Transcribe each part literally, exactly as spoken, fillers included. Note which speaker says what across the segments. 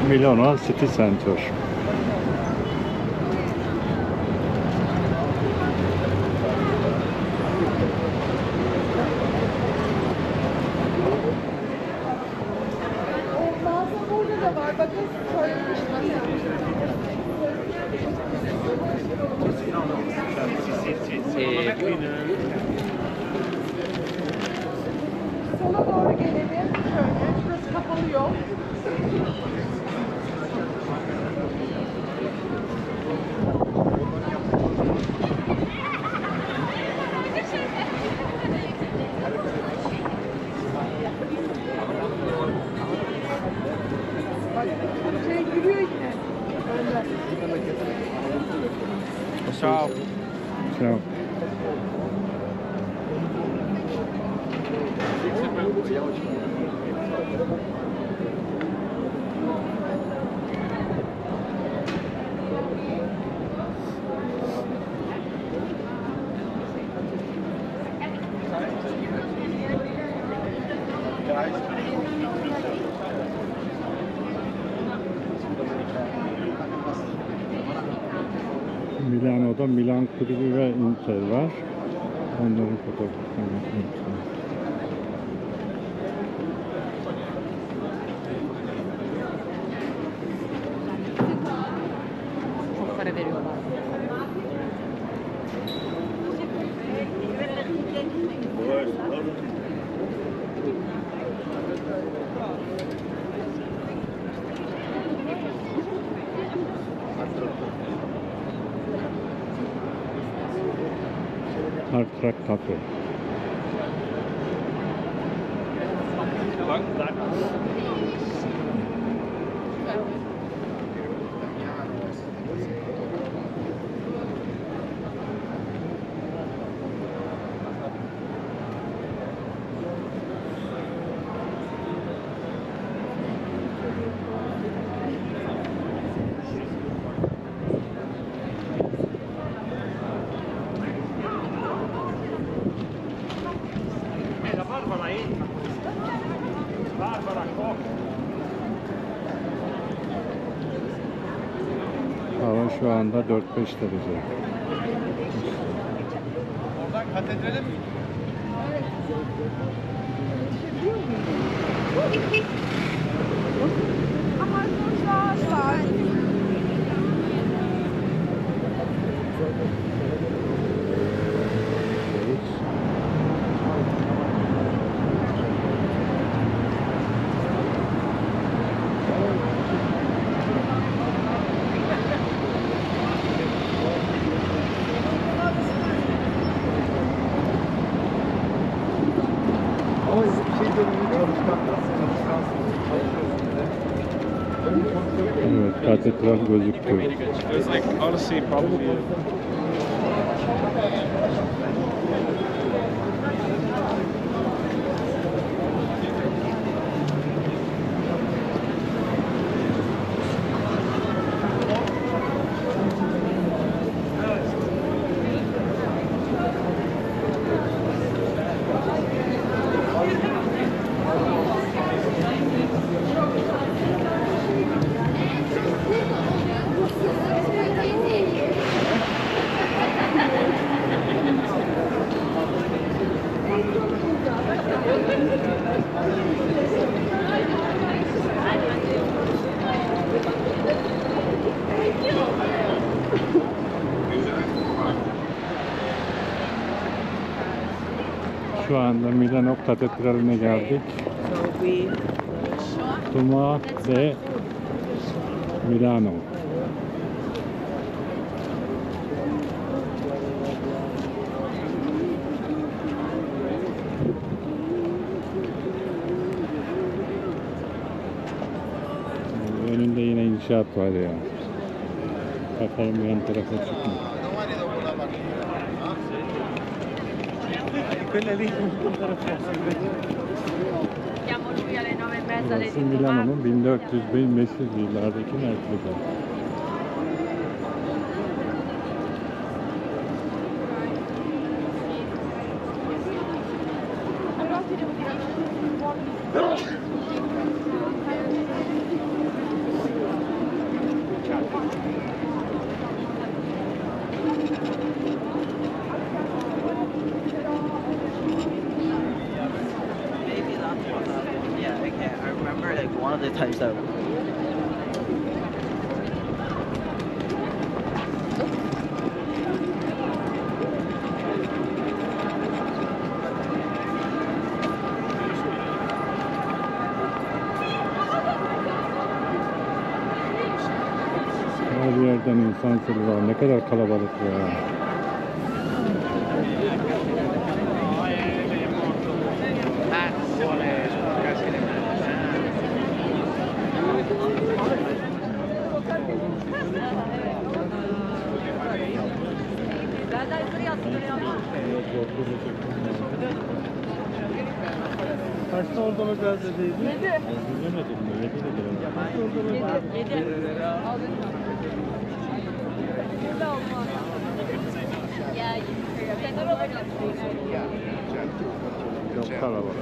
Speaker 1: Milano City Center.
Speaker 2: Sola doğru gelelim. Şöyle. Şurası kapalı yol. Şey yürüyor yine. Öyle.
Speaker 3: Ciao.
Speaker 1: Ciao. Milano'da Milan Kulübü ve Inter var. Onların fotoğraflarını unutmayın.
Speaker 4: Çok para veriyorlar.
Speaker 1: Hard Rock Cafe. Hava şu anda dört beş derece.
Speaker 3: Oradan katedrale mi?
Speaker 2: Ama sonuçta sahil.
Speaker 3: Ama bir şey dönemi çalışkansınız, çalışkansınız, çalışıyorsunuz.
Speaker 1: Evet, katedral gözüktü.
Speaker 3: It's like honestly probably
Speaker 1: Şu anda Milano Katedrali'ne geldik. Duomo de Milano. Önünde yine inşaat var ya. Bakalım yan tarafa çıkmış.
Speaker 3: quella lì un tarafo.
Speaker 4: Chiamo lui alle nove e mezza alle
Speaker 1: Burası Milano'nun bin dört yüz bin beş yüz yıllardaki merkezi.
Speaker 5: take one of the times out.
Speaker 1: Her yerden insan sürü var. Ne kadar kalabalık ya.
Speaker 4: Benden yukarı yatsın.
Speaker 3: Kaçta orada gazeteydi?
Speaker 2: Yedi.
Speaker 1: Bilemedim mi? Yedi de bilemedim.
Speaker 4: Yedi. Yedi.
Speaker 2: Yedi olmaz.
Speaker 4: Ya, yeter olacak.
Speaker 1: Çok kalabalık.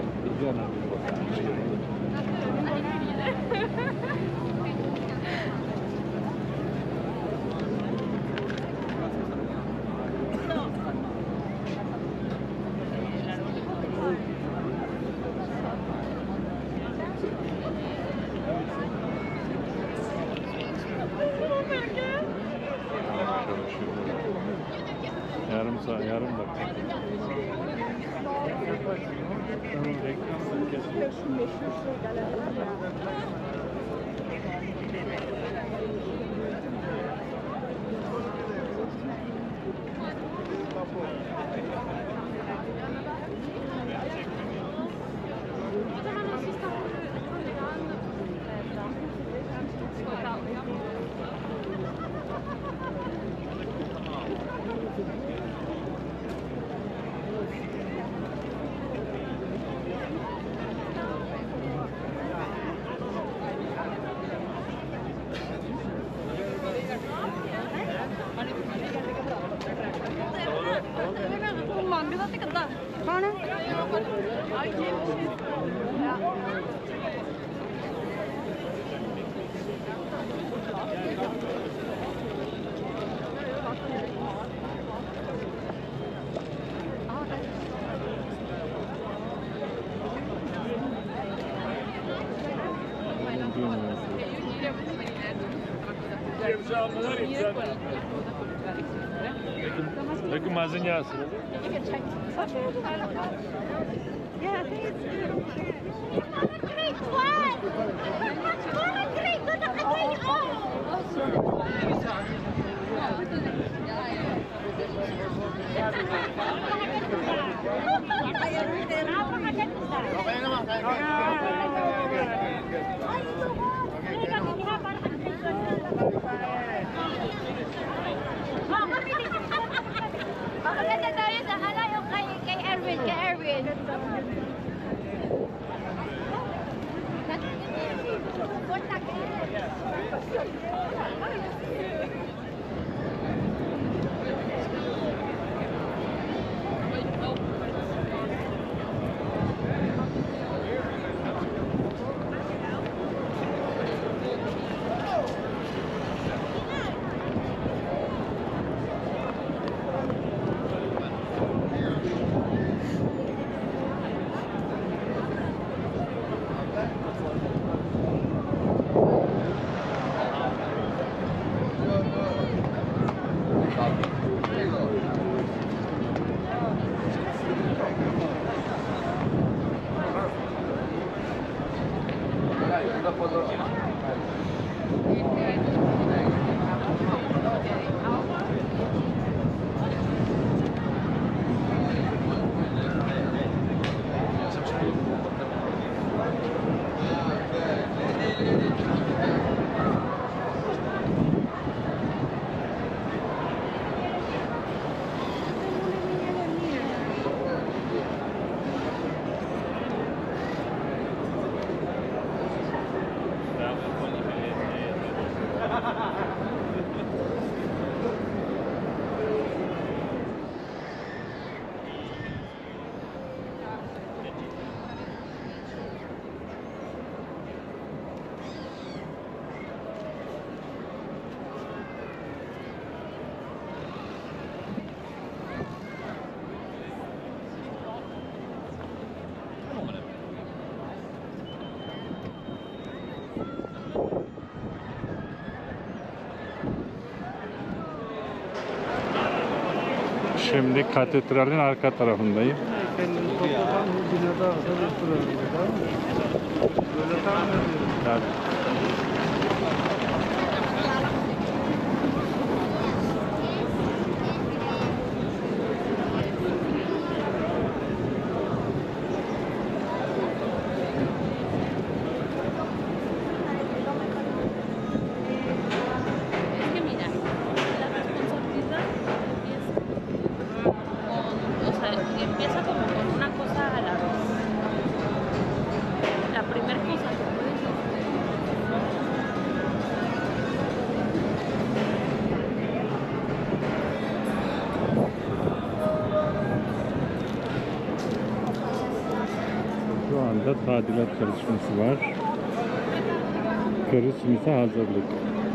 Speaker 1: Yarım saat, yarım dakika.
Speaker 2: Şu meşhur şeyler var ya.
Speaker 3: Peki mazinya sırada?
Speaker 2: Yeah, I think it's
Speaker 6: Maganda tayo sa hala yung kay, kay Erwin, kay Erwin. Kontak
Speaker 1: Şimdi katedralin arka tarafındayım.
Speaker 3: Kendini topladan binada arada bir duralım. Tamam mı? Böyle tahmin ediyorum.
Speaker 1: Yani
Speaker 4: Es que mira, la responsabilidad empieza con, o sea, empieza como con una cosa a la vez. La primera cosa que puedes hacer.
Speaker 1: şu anda tadilat çalışması var. Christmas'a hazırlık.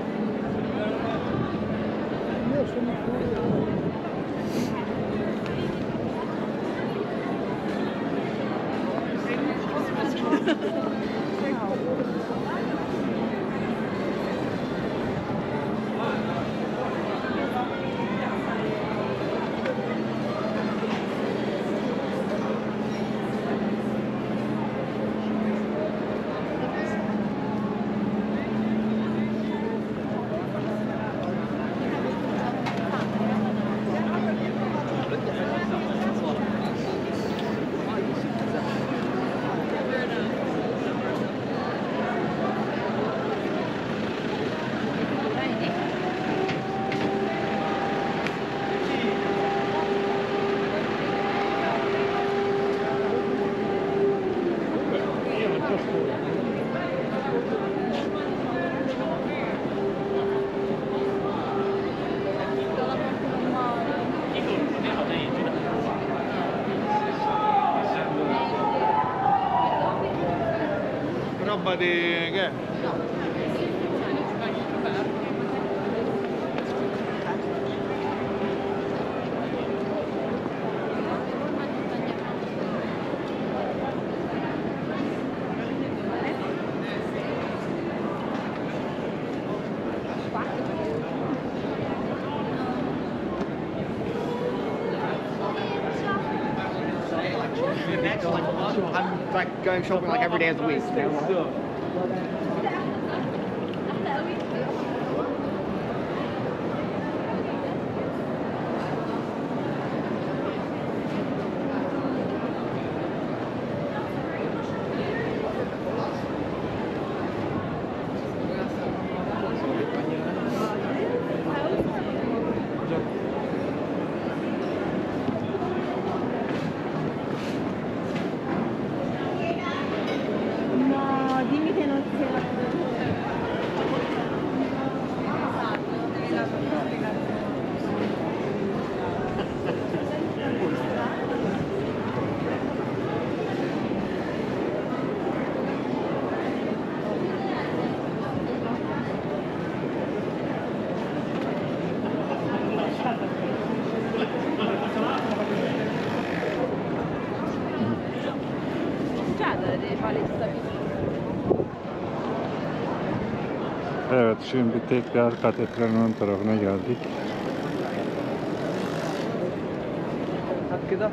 Speaker 3: Roba di che?
Speaker 5: I'm like going shopping like every day of the week.
Speaker 2: No, dimmi che non c'è la
Speaker 1: Evet, şimdi tekrar katedralin ön tarafına geldik.
Speaker 5: هات كده.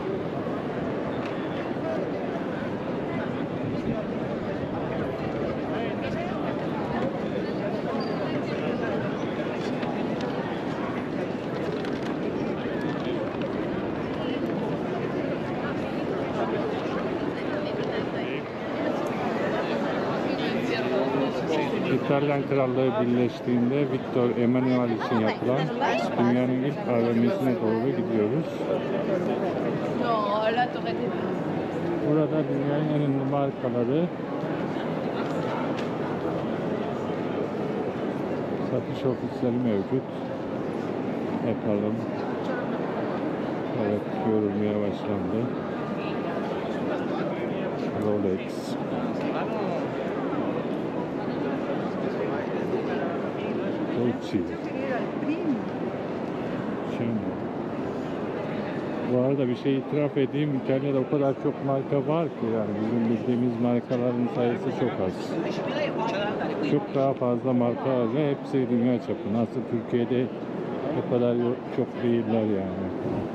Speaker 1: İtalyan Krallığı birleştiğinde Victor Emanuel için yapılan dünyanın ilk A V M'sine doğru gidiyoruz.
Speaker 4: No, la torre de
Speaker 1: Burada dünyanın en ünlü markaları satış ofisleri mevcut. Bakalım. Evet, görülmeye başlandı. Rolex. Gucci. Şimdi. Bu arada bir şey itiraf edeyim. İtalya'da o kadar çok marka var ki yani bizim bildiğimiz markaların sayısı çok az. Çok daha fazla marka var ve hepsi dünya çapı. Nasıl Türkiye'de O kadar yo- çok değiller yani.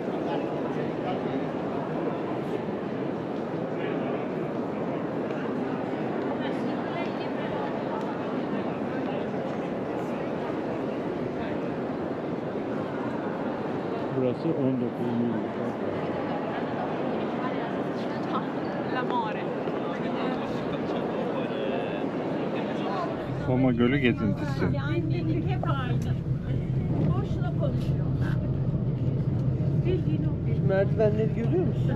Speaker 1: Burası on dokuzuncu yıl.
Speaker 4: L'amore.
Speaker 1: Koma Gölü gezintisi.
Speaker 2: Annelik hep aynı. Boşuna konuşuyorlar. Bildiğin o.
Speaker 3: Şu merdivenleri görüyor musun?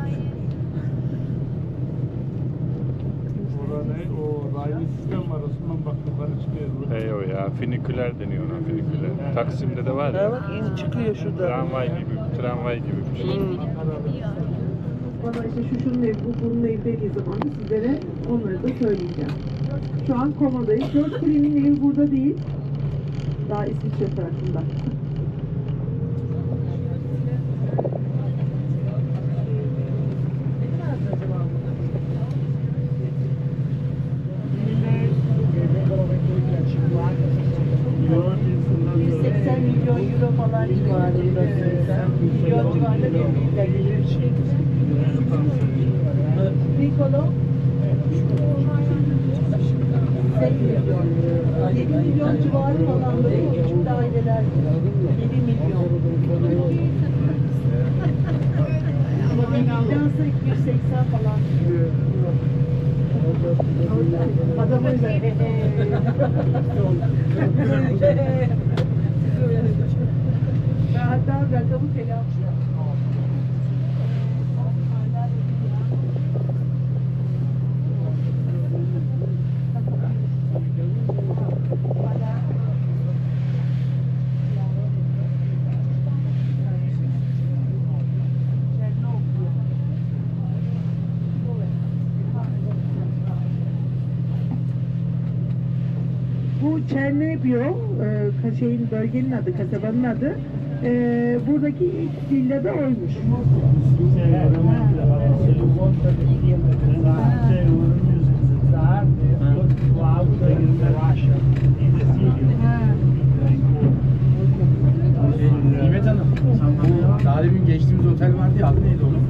Speaker 3: Orada ne? O raylı sistem var. Osman bak yukarı çıkıyor.
Speaker 1: Hey o ya, finiküler deniyor ona, finiküler. Taksim'de de var
Speaker 3: Ha
Speaker 1: ya.
Speaker 3: bak in çıkıyor şurada.
Speaker 1: Tramvay gibi, tramvay gibi bir şey.
Speaker 3: Hmm.
Speaker 7: Bana işte şu şunun evi, bu bunun evi dediği zaman da sizlere onları da söyleyeceğim. Şu an Koma'dayız. George Clooney'nin evi burada değil. Daha İsviçre tarafında.
Speaker 2: yüz seksen milyon euro falan civarında. Milyon civarında bir büyükler gelir. Piccolo sekiz milyon. yedi milyon civarı falan böyle küçük daireler. yedi milyon. Ama binansa iki yüz seksen falan. Adamın böyle ben hatta rakamı telaffuz
Speaker 7: Bu Çernebyo, e, şeyin bölgenin adı, kasabanın adı. E, buradaki ilk villada oymuş.
Speaker 5: Nimet Hanım, bu daha demin geçtiğimiz otel vardı ya, adı neydi onun?